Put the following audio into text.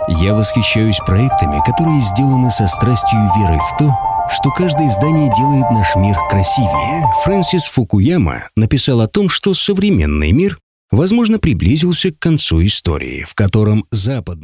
Я восхищаюсь проектами, которые сделаны со страстью и верой в то, что каждое издание делает наш мир красивее. Фрэнсис Фукуяма написал о том, что современный мир, возможно, приблизился к концу истории, в котором Запад